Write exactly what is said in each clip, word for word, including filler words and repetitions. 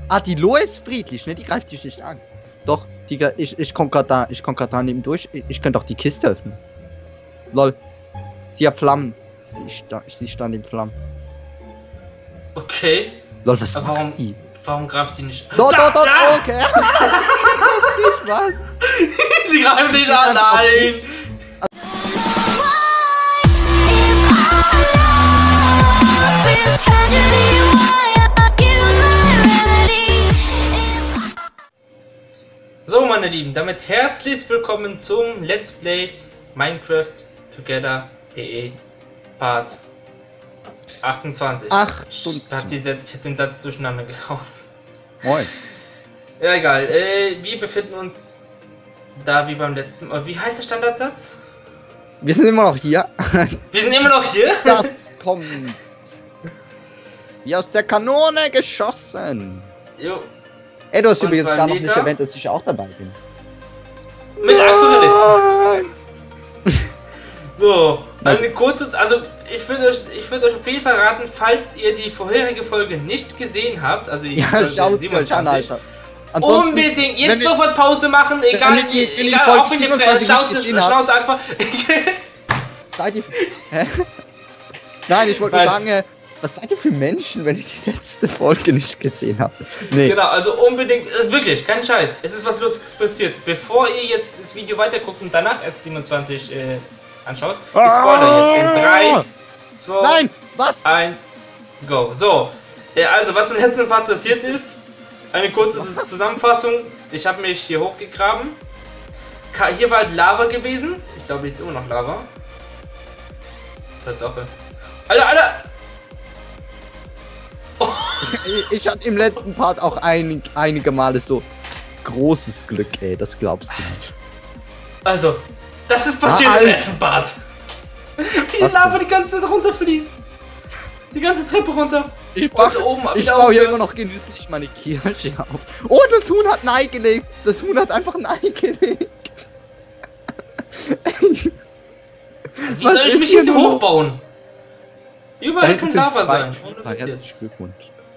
Ah, die Lo ist friedlich, ne? Die greift dich nicht an. Doch, die, ich, ich komm grad da, ich komm grad da neben durch. Ich, ich könnte auch die Kiste öffnen. Lol. Sie hat Flammen. Sie, sta sie stand in Flammen. Okay. Lol, was Aber macht warum, die? warum greift die nicht? Dort, Da, dort, dort, da! okay. Was? Sie greift nicht an, nein! So, meine Lieben, damit herzlich willkommen zum Let's Play Minecraft Together P E Part achtundzwanzig. achtundzwanzig. Ich hab, die Sätze, ich hab den Satz durcheinander gehauen. Moin. Ja, egal. Äh, wir befinden uns da wie beim letzten Mal. Wie heißt der Standardsatz? Wir sind immer noch hier. Wir sind immer noch hier. Das kommt. Wie aus der Kanone geschossen. Jo. Ey, du hast Und übrigens zwar gar noch nicht Liter. erwähnt, dass ich auch dabei bin. Mit Aquarellisten. So, eine kurze, also ich würde euch, ich würde euch auf jeden Fall raten, falls ihr die vorherige Folge nicht gesehen habt, also die Ja, Folge schaut sie euch an, Alter. Unbedingt jetzt wenn sofort Pause machen, egal, wenn ihr die- wenn ihr die egal Folge auch wenn ihr siebenundzwanzig schaut, nicht gesehen schaut einfach. Seid ihr. Hä? Nein, ich wollte nur Nein. sagen, äh, was seid ihr für Menschen, wenn ihr die letzte Folge nicht gesehen habt? Nee. Genau, also unbedingt, ist wirklich, kein Scheiß, es ist was Lustiges passiert. Bevor ihr jetzt das Video weiterguckt und danach erst siebenundzwanzig äh, anschaut, ich spoilere jetzt in drei, zwei, Nein! Was? eins, go. So, äh, also was im letzten Part passiert ist, eine kurze Zusammenfassung. Ich habe mich hier hochgegraben. Ka- Hier war halt Lava gewesen. Ich glaube, hier ist immer noch Lava. Tatsache. Alter, Alter! Ich, ich hatte im letzten Part auch einig, einige Male so großes Glück, ey, das glaubst du nicht. Also, das ist passiert Ah, im Alter. letzten Part. Wie die Was Lava denn? die ganze Zeit runterfließt. Die ganze Treppe runter. Ich baue, Und oben ich wieder baue hier aufhört. immer noch genüsslich meine Kirche auf. Oh, das Huhn hat ein Ei gelegt. Das Huhn hat einfach ein Ei gelegt. Wie Was soll ich ist mich hier jetzt nur? hochbauen? Überall hinten kann sind Lava zwei sein. Creeper. Ohne Witz Herzlichen jetzt. Glückwunsch.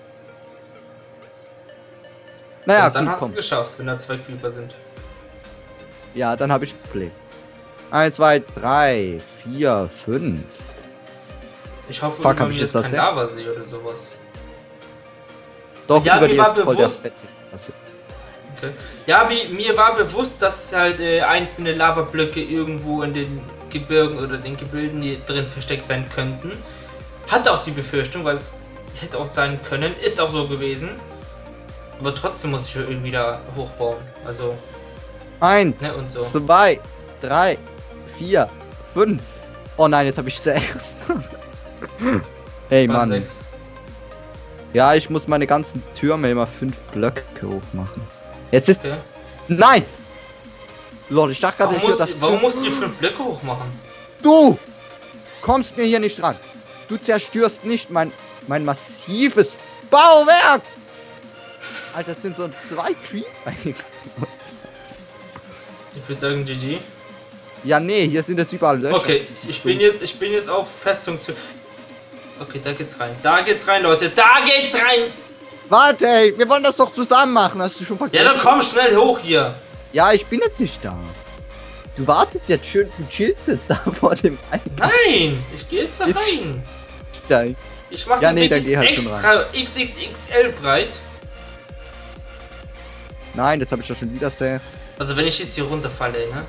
Naja, Und dann gut, hast du komm. es geschafft, wenn da zwei Creeper sind. Ja, dann habe ich ein Problem. eins, zwei, drei, vier, fünf. Ich hoffe, Fuck, über hab mir ich ist jetzt kein das Lava sehe oder sowas. Doch, Ja, über mir dir war ist voll der bewusst- Fett. Also, Okay. Ja, wie, mir war bewusst, dass halt äh, einzelne Lavablöcke irgendwo in den Gebirgen oder den Gebilden hier drin versteckt sein könnten. Hatte auch die Befürchtung, weil es hätte auch sein können, ist auch so gewesen. Aber trotzdem muss ich irgendwie da hochbauen. Also, eins, ne, und so. zwei, drei, vier, fünf. Oh nein, jetzt habe ich sechs. Hey was Mann. sechs. Ja, ich muss meine ganzen Türme immer fünf Blöcke hoch machen. Jetzt ist. Okay. Nein! Lol, ich dachte gerade, Warum, ich würde musst, das. warum musst du die fünf Blöcke hochmachen? Du! Kommst mir hier nicht ran. Du zerstörst nicht mein, mein massives Bauwerk! Alter, das sind so zwei Creeper. Ich würde sagen G G. Ja, nee, hier sind jetzt überall Löcher. Okay, ich bin jetzt, ich bin jetzt auf Festungstür. Okay, da geht's rein. Da geht's rein, Leute. Da geht's rein! Warte, ey, wir wollen das doch zusammen machen. Hast du schon vergessen? Ja, dann komm schnell hoch hier. Ja, ich bin jetzt nicht da. Du wartest jetzt schön, du chillst jetzt da vor dem Eingang. Nein, ich gehe jetzt da Jetzt- rein. Ich mach Ja, den nee, Weg dann jetzt geh halt schon extra X X X L breit. Nein, jetzt habe ich doch schon wieder sehr. Also wenn ich jetzt hier runterfalle, ne?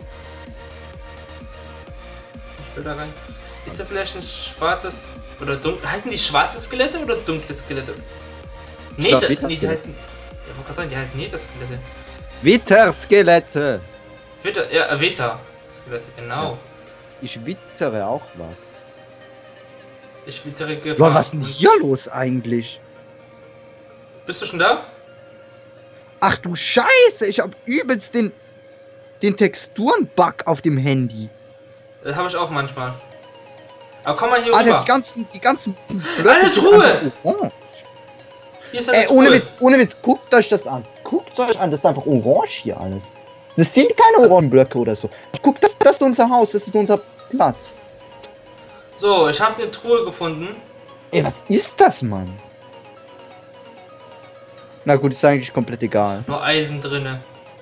Ich will da rein. Ist da vielleicht ein schwarzes oder dunkel? Heißen die schwarze Skelette oder dunkle Skelette? Nee, glaub, da, Vita- nee die heißen. Ich wollte gerade sagen, die heißen Nether-Skelette. Witterskelette. Vita, ja, äh, Veta-Skelette, genau. Ich wittere auch was. Ich wittere Gefahr. Lol, was ist denn hier los eigentlich? Bist du schon da? Ach du Scheiße, ich hab übelst den, den Texturen-Bug auf dem Handy. Das habe ich auch manchmal. Aber komm mal hier Alter, rüber. die ganzen, die ganzen Eine sind Truhe! einfach orange. Hier ist eine Ey, ohne Truhe. Witz, ohne Witz, guckt euch das an. Guckt euch an, das ist einfach orange hier alles. Das sind keine Orangenblöcke oder so. Guck, das, das ist unser Haus, das ist unser Platz. So, ich habe eine Truhe gefunden. Ey, was ist das, Mann? Na gut, ist eigentlich komplett egal. Nur Eisen drinne.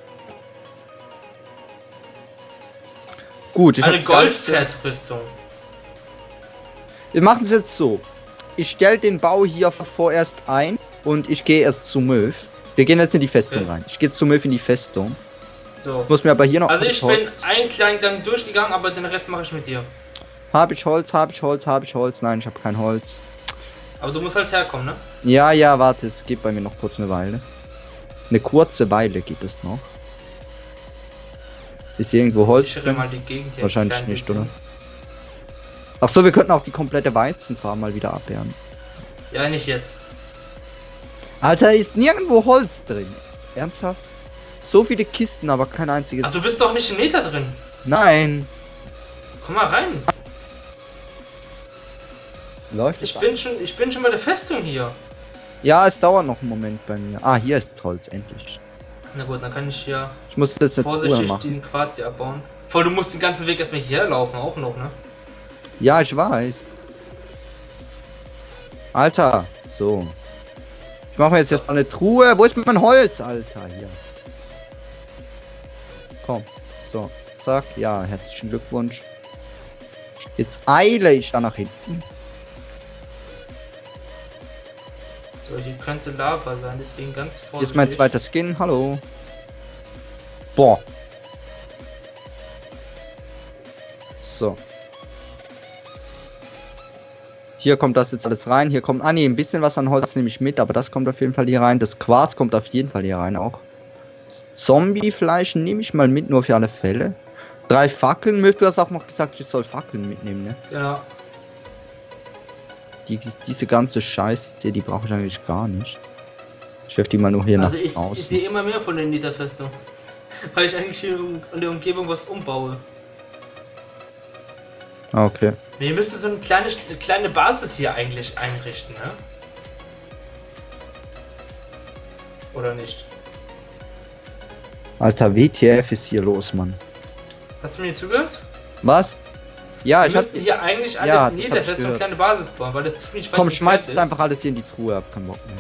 Gut, ich Eine hab ganze- Goldfettrüstung. Wir machen es jetzt so. Ich stelle den Bau hier vorerst ein und ich gehe erst zu Möw. Wir gehen jetzt in die Festung Okay. rein. Ich gehe zu Möw in die Festung. So. Ich muss mir aber hier noch... Also ich Holz- bin einen kleinen Gang durchgegangen, aber den Rest mache ich mit dir. Hab ich Holz, hab ich Holz, hab ich Holz. Nein, ich habe kein Holz. Aber du musst halt herkommen, ne? Ja, ja, warte, es geht bei mir noch kurz eine Weile. Eine kurze Weile geht es noch. Ist hier irgendwo Holz Ich drin? mal die Gegend hier ein Wahrscheinlich klein nicht, bisschen. oder? Ach so, wir könnten auch die komplette Weizenfarm mal wieder abwehren. Ja, nicht jetzt. Alter, ist nirgendwo Holz drin. Ernsthaft? So viele Kisten, aber kein einziges. Ach, du bist doch nicht im Meter drin. Nein. Komm mal rein. Läuft Ich es bin schon, ich bin schon bei der Festung hier. Ja, es dauert noch einen Moment bei mir. Ah, hier ist Holz, endlich. Na gut, dann kann ich hier Ich muss jetzt eine Truhe vorsichtig machen. diesen Quarz hier abbauen. Voll, du musst den ganzen Weg erstmal hierher laufen, auch noch, ne? Ja, ich weiß. Alter, so. Ich mache mir jetzt erstmal eine Truhe. Wo ist mein Holz, Alter? Hier. Komm. So. Zack. Ja, herzlichen Glückwunsch. Jetzt eile ich da nach hinten. So, hier könnte Lava sein, deswegen ganz vorsichtig. Hier ist mein zweiter Skin. Hallo. Boah. So. Hier kommt das jetzt alles rein. Hier kommt, ah ne, ein bisschen was an Holz nehme ich mit, aber das kommt auf jeden Fall hier rein. Das Quarz kommt auf jeden Fall hier rein auch. Das Zombiefleisch nehme ich mal mit, nur für alle Fälle. Drei Fackeln, du hast auch noch gesagt, ich soll Fackeln mitnehmen, ne? Genau. Die, diese ganze Scheiße, die brauche ich eigentlich gar nicht. Ich werfe die mal nur hier Also nach ich, außen. ich sehe immer mehr von der Netherfestung. Weil ich eigentlich hier in der Umgebung was umbaue. Ah, okay. Wir müssen so eine kleine, eine kleine Basis hier eigentlich einrichten, ne? Oder nicht? Alter, W T F ist hier los, Mann. Hast du mir zugehört? Was? Ja, Wir ich hab... müssten hier eigentlich alle Ja, in das hab ich Netherfestung eine gehört. kleine Basis bauen, weil das ziemlich weit Komm, entfernt schmeiß jetzt ist. einfach alles hier in die Truhe, hab keinen Bock mehr.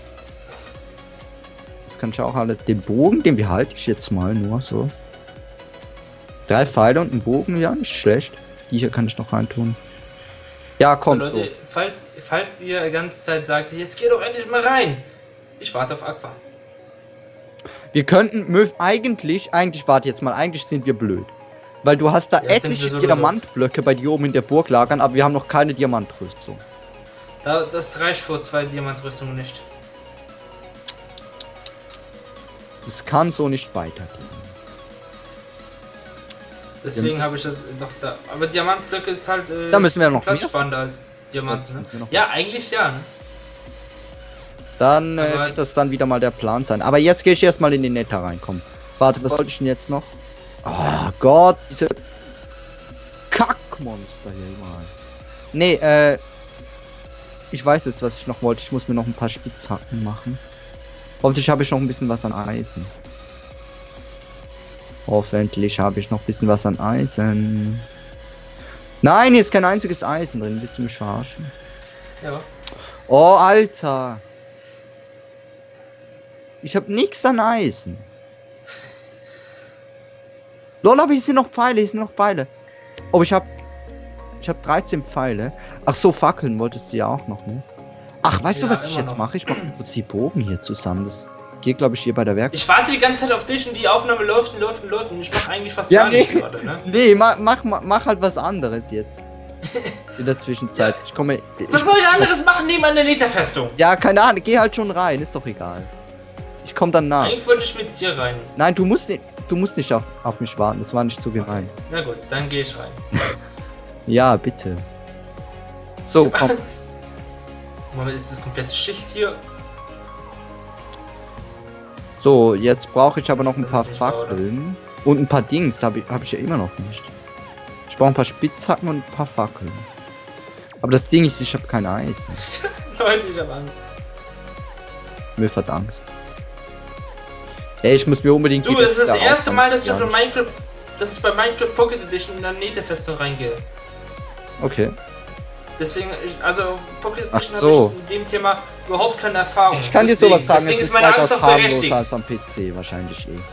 Das kann ich auch alle... Den Bogen, den behalte ich jetzt mal nur so. Drei Pfeile und ein Bogen, ja, nicht schlecht. Die hier kann ich noch reintun. Ja, komm, So, so. Leute, falls, falls ihr die ganze Zeit sagt, jetzt geh doch endlich mal rein. Ich warte auf Aqua. Wir könnten... Möw, eigentlich, eigentlich, warte jetzt mal, eigentlich sind wir blöd. Weil du hast da Ja, sind wir etliche sowieso. Diamantblöcke bei dir oben in der Burg lagern, aber wir haben noch keine Diamantrüstung. Da, das reicht für zwei Diamantrüstungen nicht. Das kann so nicht weitergehen. Deswegen Ja, habe ich das noch da. Aber Diamantblöcke ist halt äh, Da müssen wir noch Platz mehr. spannender als Diamanten. Da Ne? müssen wir noch Ja, eigentlich ja. Ne? Dann äh, Aber- wird das dann wieder mal der Plan sein. Aber jetzt gehe ich erstmal in den Nether rein. Komm. Warte, was wollte ich denn jetzt noch? Oh Gott, diese Kackmonster hier überall. Nee, äh. Ich weiß jetzt, was ich noch wollte. Ich muss mir noch ein paar Spitzhacken machen. Hoffentlich habe ich noch ein bisschen was an Eisen. Hoffentlich habe ich noch ein bisschen was an Eisen. Nein, hier ist kein einziges Eisen drin. Willst du mich verarschen? Ja. Oh, Alter. Ich habe nichts an Eisen. Lol, aber hier sind noch Pfeile, hier sind noch Pfeile. Oh, ich habe ich habe dreizehn Pfeile. Ach so, Fackeln wolltest du ja auch noch, ne? Ach, weißt Ja, du, was ich immer jetzt noch. mache? Ich mache kurz die Bogen hier zusammen. Das geht, glaube ich, hier bei der Werk. Ich warte die ganze Zeit auf dich und die Aufnahme läuft und läuft und läuft und ich mache eigentlich fast Ja, gar nee. nichts gerade, ne? Nee, mach, mach, mach mach halt was anderes jetzt. In der Zwischenzeit. Ja. Ich komme. Ich, Was soll ich anderes machen neben einer Netherfestung? ja, keine Ahnung. Geh halt schon rein. Ist doch egal. Ich komme dann nach. Eigentlich wollte ich mit dir rein. Nein, du musst nicht. Du musst nicht auf, auf mich warten. Das war nicht so gemein. Na gut, dann gehe ich rein. Ja, bitte. So, Ich hab komm. Angst. Moment, ist das komplette Schicht hier? So, jetzt brauche ich aber noch ein Das paar ist nicht wahr, oder? Fackeln. Und ein paar Dings. Habe ich, hab ich ja immer noch nicht. Ich brauche ein paar Spitzhacken und ein paar Fackeln. Aber das Ding ist, ich habe kein Eisen. Leute, ich hab Angst. Mir hat Angst. Ey, ich muss mir unbedingt... Du, die es ist das Weste erste Mal, dass ich, ja, auf Minecraft, dass ich bei Minecraft Pocket Edition in der Netherfestung reingehe. Okay. Deswegen, ich, also Pocket Ach Edition so. habe ich in dem Thema überhaupt keine Erfahrung. Ich kann deswegen, dir sowas sagen, Deswegen es ist meine Angst weitaus auch berechtigt. harmloser als am P C wahrscheinlich eh.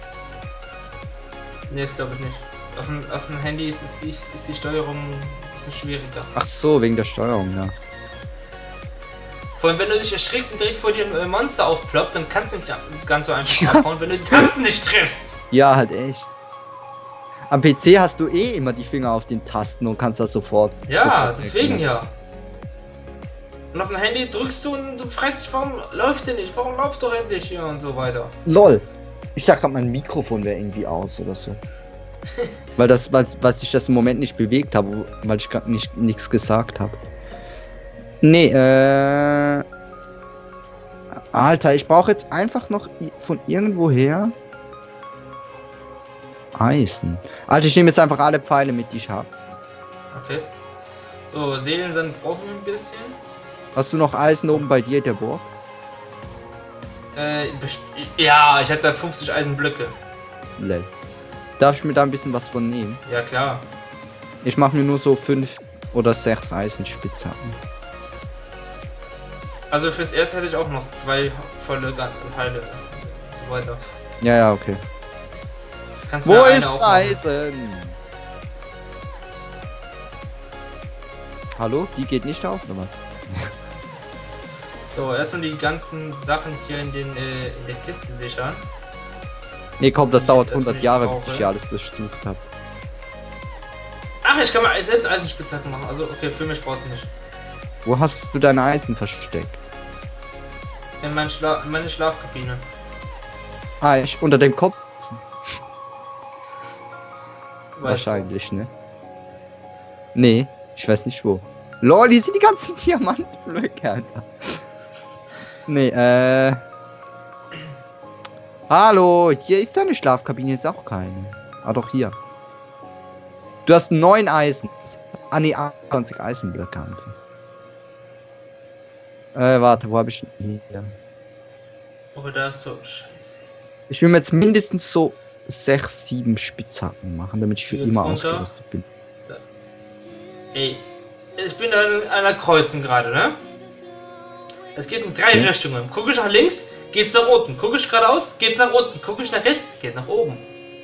Nee, das glaube ich nicht. Auf dem, auf dem Handy ist, es die, ist die Steuerung ein bisschen schwieriger. Ach so, wegen der Steuerung, ja. Vor allem, wenn du dich erschrickst und direkt vor dir ein Monster aufploppt, dann kannst du nicht ganz so einfach abhauen, wenn du die Tasten nicht triffst. Ja, halt echt. Am P C hast du eh immer die Finger auf den Tasten und kannst das sofort. Ja, sofort deswegen erkennen. ja. Und auf dem Handy drückst du und du fragst dich, warum läuft der nicht? Warum läuft doch endlich hier und so weiter. LOL. Ich dachte gerade, mein Mikrofon wäre irgendwie aus oder so. weil das, weil, weil sich das im Moment nicht bewegt habe, weil ich gerade nicht nichts gesagt habe. Nee, äh. Alter, ich brauche jetzt einfach noch i- von irgendwoher Eisen. Alter, ich nehme jetzt einfach alle Pfeile mit, die ich habe. Okay. So, Seelensand brauchen wir ein bisschen. Hast du noch Eisen oben bei dir, der Burg? Äh, best- ja, ich habe da fünfzig Eisenblöcke. Lel. Darf ich mir da ein bisschen was von nehmen? Ja, klar. Ich mache mir nur so fünf oder sechs Eisenspitzhacken. Also fürs erste hätte ich auch noch zwei volle Ga- Teile und so weiter. Ja, ja, okay. Kannst Wo mir ist eine auch machen. Eisen? Hallo? Die geht nicht auf, oder was? So, erstmal die ganzen Sachen hier in, den, äh, in der Kiste sichern. Nee, komm, das Ich dauert jetzt erstmal hundert nicht Jahre, brauche. bis ich hier alles durchsucht habe. Ach, ich kann mal selbst Eisenspitzhacken machen. Also, okay, für mich brauchst du nicht. Wo hast du deine Eisen versteckt? In, mein Schla in meine Schlafkabine. Ah, ich unter dem Kopf. Weißt Wahrscheinlich, ne? Nee, ich weiß nicht wo. Lol, hier sind die ganzen Diamantblöcke, Alter. Nee, äh. Hallo, hier ist deine Schlafkabine, ist auch keine. Ah, doch hier. Du hast neun Eisen. Ah, nee, achtundzwanzig Eisenblöcke einfach. Äh, warte, wo habe ich denn hier? du. Oh, da ist so. Scheiße. Ich will mir jetzt mindestens so sechs, sieben Spitzhacken machen, damit ich für Jetzt immer runter. ausgerüstet bin. Ey, ich bin an einer Kreuzung gerade, ne? Es geht in drei Hm? Richtungen. Guck ich nach links, geht's nach unten. Guck ich geradeaus, geht's nach unten. Guck ich nach rechts, geht nach oben.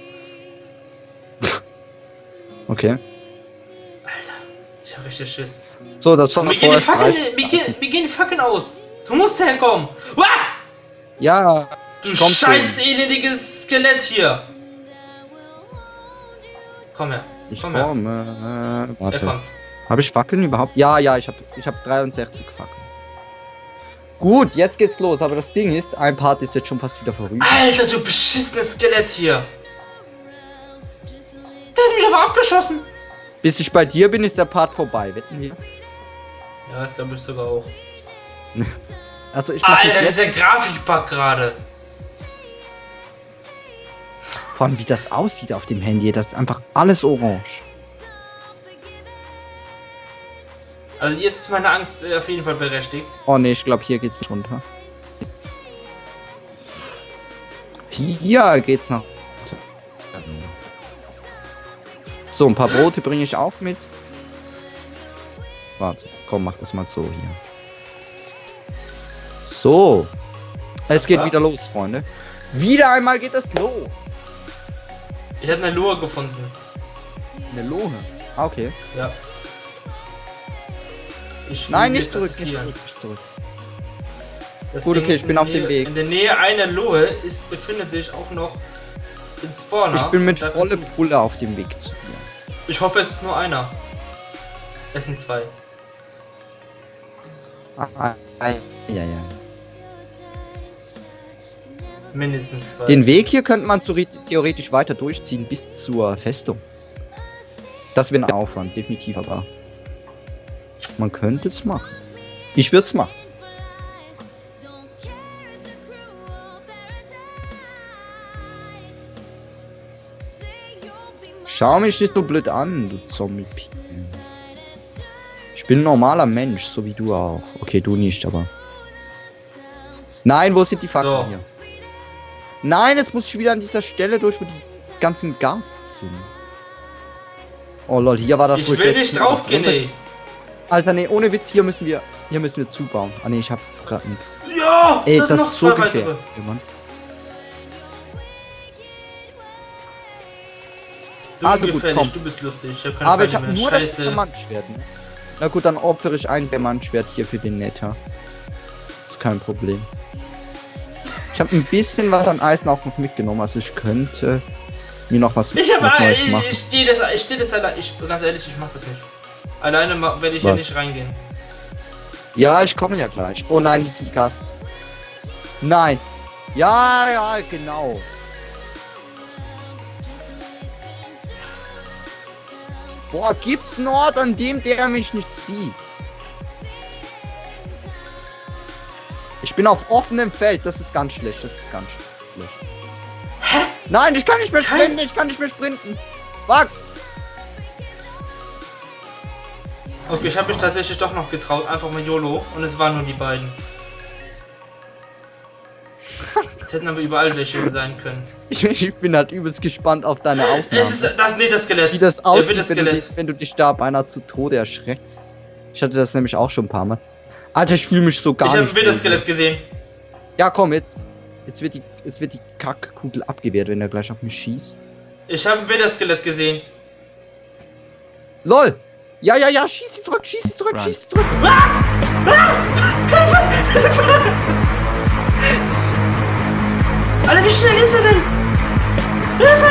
Okay. Alter, ich hab richtig Schiss. So, das war Mir gehen die Fackeln, mir gehen, mir gehen die Fackeln aus. Du musst herkommen. Uah! Ja, Du komm scheiß schon. elendiges Skelett hier. Komm her. Ich Komm her. komme. Äh, Er warte. kommt. Habe ich Fackeln überhaupt? Ja, ja, ich habe ich hab dreiundsechzig Fackeln. Gut, jetzt geht's los. Aber das Ding ist, ein Part ist jetzt schon fast wieder vorüber. Alter, du beschissenes Skelett hier. Der hat mich aber abgeschossen. Bis ich bei dir bin, ist der Part vorbei. Wetten wir? Ja, das glaube ich sogar auch. Also ich mache Alter, jetzt dieser Grafikbug gerade. vor allem, wie das aussieht auf dem Handy. Das ist einfach alles orange. Also jetzt ist meine Angst äh, auf jeden Fall berechtigt. Oh ne, ich glaube, hier geht's nicht runter. Hier geht's nach. So, ein paar Brote bringe ich auch mit. Warte, komm, mach das mal so hier. So. Es geht Ja. wieder los, Freunde. Wieder einmal geht es los. Ich habe eine Lure gefunden. Eine Lohe. Ah, okay. Ja. Ich will Nein, sie nicht jetzt zurück, nicht attackieren. zurück, nicht zurück. Das Gut, Ding okay, ist, ich bin in auf dem Nähe- Weg. In der Nähe einer Lohe ist, befindet sich auch noch ein Spawner. Ich bin mit Da- volle Pulle auf dem Weg zu dir. Ich hoffe, es ist nur einer. Es sind zwei. Ah, ah, ah, ja, ja. Mindestens zwei. Den Weg hier könnte man theore- theoretisch weiter durchziehen bis zur Festung. Das wäre ein Aufwand, definitiv, aber man könnte es machen. Ich würde es machen. Schau mich nicht so blöd an, du Zombie. Ich bin ein normaler Mensch, so wie du auch. Okay, du nicht, aber. Nein, wo sind die Fakten So. hier? Nein, jetzt muss ich wieder an dieser Stelle durch, wo die ganzen Gas sind. Oh lol, hier war das ich wo will letztens nicht draufgehen, runter- ey. Alter, nee, ohne Witz, hier müssen wir, hier müssen wir zubauen. Ah nee, ich hab grad nichts. Ja, Ey, das, das sind noch ist so zwei weitere. gefährlich, Mann. Du Also gut, gefährlich, komm. du bist lustig. Ich hab keine Aber ich Feinde habe mehr. nur das Scheiße. Diamantschwert. Ne? Na gut, dann opfere ich ein Diamantschwert hier für den Netter. Das ist kein Problem. Ich habe ein bisschen was an Eisen auch noch mitgenommen, also ich könnte mir noch was, Ich was hab, Neues ich, machen. ich stehe das, ich stehe das allein, ich, ganz ehrlich, ich mach das nicht. Alleine ma- werde ich hier Was? nicht reingehen. Ja, ich komme ja gleich. Oh nein, das sind Gast. Nein. Ja, ja, genau. Boah, gibt's einen Ort, an dem der mich nicht sieht? Ich bin auf offenem Feld, das ist ganz schlecht, das ist ganz schlecht. Hä? Nein, ich kann nicht mehr Kein- sprinten, ich kann nicht mehr sprinten. Fuck. Okay, ich habe mich tatsächlich doch noch getraut, einfach mal YOLO, und es waren nur die beiden. Es hätten aber überall welche sein können. Ich, ich bin halt übelst gespannt auf deine Aufnahme. Es ist das Nether-Skelett. Wie das Er aussieht, wird das wenn du, dich, Skelett. wenn du dich da beinahe zu Tode erschreckst. Ich hatte das nämlich auch schon ein paar Mal. Alter, ich fühle mich so gar Ich habe nicht. wieder das wohl. Skelett gesehen. Ja, komm jetzt. Jetzt wird die, jetzt wird die Kackkugel abgewehrt, wenn er gleich auf mich schießt. Ich habe wieder das Skelett gesehen. LOL! Ja, ja, ja, schieß sie zurück, schieß sie zurück, Run. schieß sie zurück. Alter, wie schnell ist er denn? Hilfe!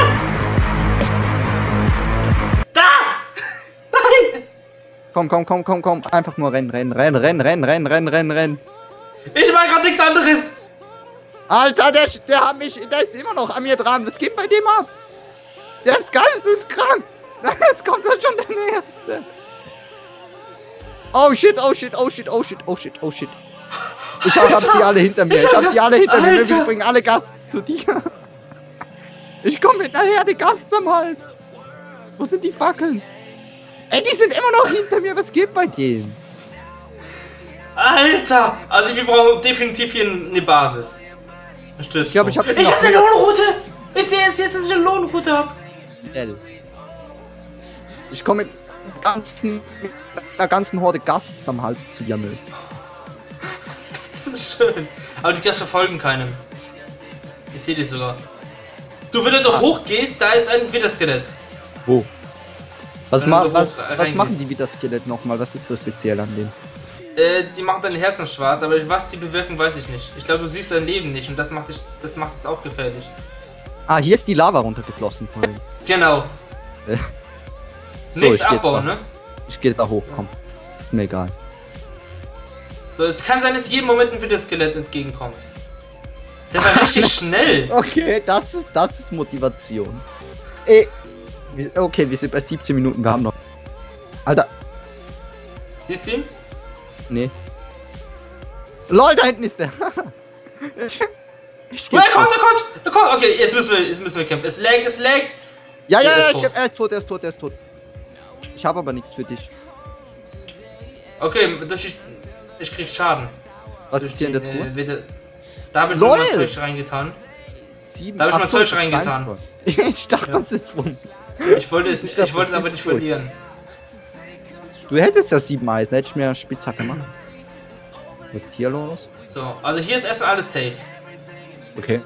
Da! Nein! Komm, komm, komm, komm, komm. Einfach nur rennen, rennen, rennen, rennen, rennen, rennen, rennen, rennen, rennen. Ich war gerade nichts anderes. Alter, der, der hat mich, der ist immer noch an mir dran. Was geht bei dem ab? Der ist geisteskrank. Jetzt kommt er schon der Nächste. Oh shit, oh shit, oh shit, oh shit, oh shit, oh shit. Ich hab, hab sie alle hinter mir. Ich hab sie alle hinter mir. Alter. Wir bringen alle Gasts zu dir. Ich komme hinterher, die Gasts am Hals. Wo sind die Fackeln? Ey, die sind immer noch hinter mir. Was geht bei denen? Alter! Also wir brauchen definitiv hier eine Basis. Ein Stützpunkt. Ich glaube, ich habe jetzt Ich noch hab eine Lohnroute! Ich sehe es jetzt, dass ich eine Lohnroute habe. L. Ich komme mit ganzen, mit einer ganzen Horde Gasts am Hals zu dir, Müll. Das ist schön. Aber die Gast verfolgen keinem. Ich sehe dich sogar. Du, wenn du doch hochgehst, da ist ein Witterskelett. Wo? Was, Wenn ma du was, hoch was reingehst. machen die wie das Skelett nochmal? Was ist so speziell an dem? Äh, die machen deine Herzen schwarz, aber was die bewirken, weiß ich nicht. Ich glaube, du siehst dein Leben nicht und das macht dich, das macht es auch gefährlich. Ah, hier ist die Lava runtergeflossen vorhin. Genau. So, Nichts ich geh jetzt abbauen, da. ne? Ich geh jetzt da hoch, komm. Ist mir egal. So, es kann sein, dass jedem Moment ein Witterskelett entgegenkommt. Der war richtig schnell. Okay, das ist, das ist Motivation. Ey. wir- Okay, wir sind bei siebzehn Minuten, wir haben noch. Alter, Siehst du ihn? nee. LOL, da hinten ist der. ich ich Oh, geh er kommt, jetzt er kommt, er kommt. Okay, jetzt müssen wir, jetzt müssen wir kämpfen. Es laggt, es laggt. Ja, ja, Er ist ja, ich tot. geb, er ist tot, er ist tot, er ist tot. Ich habe aber nichts für dich. Okay, durch die, ich krieg Schaden. Was Durch ist hier in der den, Truhe? äh, Witter- Da habe ich LOL! noch mein Zeug reingetan. Sieben. da hab ich Ach mal so, Zeug das ist reingetan. dein Zeug. Ich dachte, Ja. das ist von. Ich wollte es, Ich nicht, dachte, ich wollte es das aber ist nicht Zeug. verlieren. Du hättest ja sieben Eisen, hätte ich mir eine Spitzhacke machen. Was ist hier los? So, also hier ist erstmal alles safe. Okay.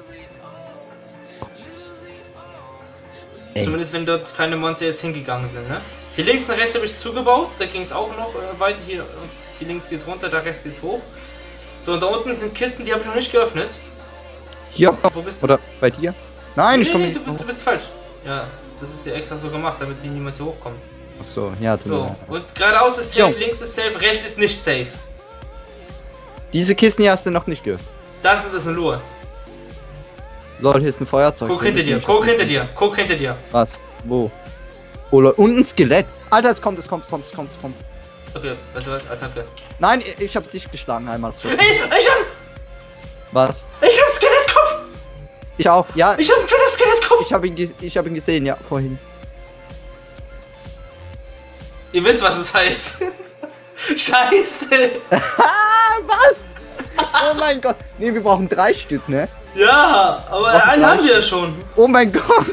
Ey. Zumindest wenn dort keine Monster jetzt hingegangen sind, ne? Hier links und rechts habe ich zugebaut, da ging es auch noch äh, weiter. Hier, hier links geht's runter, da rechts geht's hoch. So, und da unten sind Kisten, die habe ich noch nicht geöffnet. Hier. Wo bist du? Oder bei dir? Nein, nee, ich komme nee, nicht. du, du bist falsch. Ja, das ist ja extra so gemacht, damit die niemand hier hochkommt. Achso, ja, du. So, und geradeaus ist safe, Jo. links ist safe, rechts ist nicht safe. Diese Kisten hier hast du noch nicht geöffnet. Das ist eine Lure. Lol, hier ist ein Feuerzeug. Guck Wir hinter müssen dir, nicht guck öffnen. hinter dir, guck hinter dir. Was? Wo? Oh, lol. Und ein Skelett. Alter, es kommt, es kommt, es kommt, es kommt, es kommt. Okay, weißt du was? Attacke. Nein, ich, ich hab dich geschlagen einmal so. Ey, ich hab, Was? ich hab Skelettkopf! Ich auch, ja. Ich hab ein fettes Skelettkopf! Ich habe ihn, ges- ich hab ihn gesehen, ja, vorhin. Ihr wisst, was es heißt. Scheiße! Ah, was? Oh mein Gott. Nee, wir brauchen drei Stück, ne? Ja, aber Noch einen drei? haben wir ja schon. Oh mein Gott.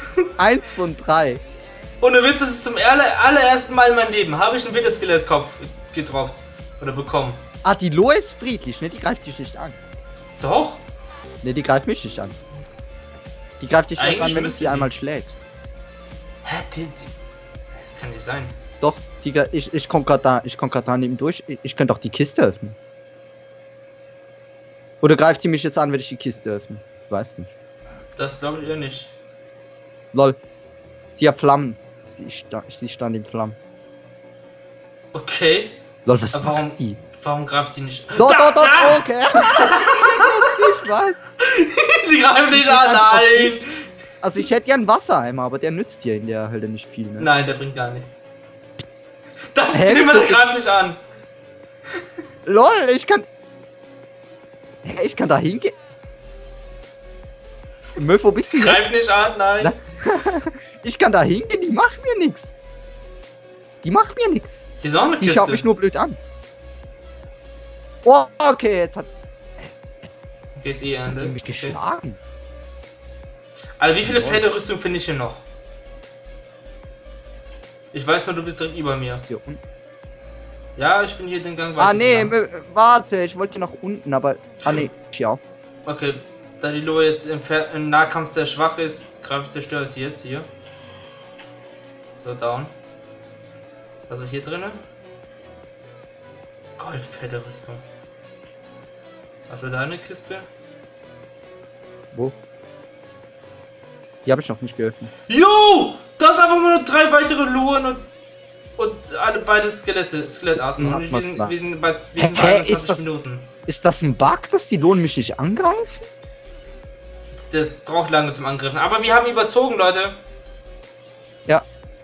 Eins von drei. Ohne Witz, das ist zum aller, allerersten Mal in meinem Leben. Habe ich einen Witterskelettkopf gedroppt. Oder bekommen. Ah, die Lo ist friedlich, ne? Die greift dich nicht an. Doch? Ne, die greift mich nicht an. Die greift dich erst Eigentlich an, wenn du müsste sie die. einmal schlägst. Hä? Die, die, das kann nicht sein. Doch, die, ich, ich komm grad da, ich komm grad da neben durch. Ich, ich kann doch die Kiste öffnen. Oder greift sie mich jetzt an, wenn ich die Kiste öffne? Ich weiß nicht. Das glaube ich eher nicht. Lol. Sie hat Flammen. Sie, sta sie stand in Flammen. Okay. Lol, was Aber warum, macht die? warum greift die nicht? Doch, Da! doch, doch, Ah! okay. Ich weiß. Sie greift nicht an, nein! Also ich hätte ja einen Wassereimer, aber der nützt hier in der Hölle nicht viel, ne? Nein, der bringt gar nichts. Das Hä, Thema wieso? greift nicht an. Lol, ich kann... Hä, ich kann da hingehen? Müll, wo bist du jetzt? Greif nicht an, nein. Na? Ich kann da hingehen, die macht mir nix. Die macht mir nix. Hier ist auch eine Die Kiste. schaut mich nur blöd an. Oh, okay, jetzt hat, Okay, ist eh hat Ende. die mich Okay. geschlagen. Also wie viele Jawohl. Pferderüstung finde ich hier noch? Ich weiß nur, du bist direkt über mir. Ist hier unten. Ja, ich bin hier den Gang Ah, nee, weitergegangen. Mö- warte, ich wollte nach unten, aber... Ah, nee, ja. Okay, da die Lohe jetzt im, Ver im Nahkampf sehr schwach ist, greife ich zerstöre sie jetzt hier. So, down. Also hier drinnen. Goldpferderüstung. Hast du da eine Kiste? Wo? Die habe ich noch nicht geöffnet. Jo! Da ist einfach nur drei weitere Luren und, und alle beide Skelette, Skelettarten. Ja, und ich, wir, was sind, da? wir sind bei, wir sind bei Hä, einundzwanzig ist das- Minuten. Ist das ein Bug, dass die Lohn mich nicht angreifen? Der braucht lange zum Angriffen. Aber wir haben überzogen, Leute. Ja.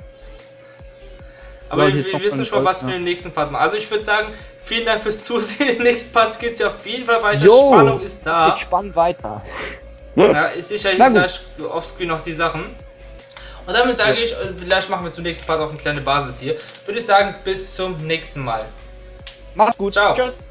Aber Lol, wir, hier ist wir noch wissen ein schon, was Holz, wir im nächsten Part machen. Also ich würde sagen, vielen Dank fürs Zusehen. Im nächsten Part geht es ja auf jeden Fall weiter. Jo, Spannung ist Es da. geht spannend weiter. Ja, ist sicher Na gut. gleich offscreen noch die Sachen. Und damit sage ich, äh, vielleicht machen wir zum nächsten Part auch eine kleine Basis hier. Würde ich sagen, bis zum nächsten Mal. Mach's gut. Ciao. Tschüss.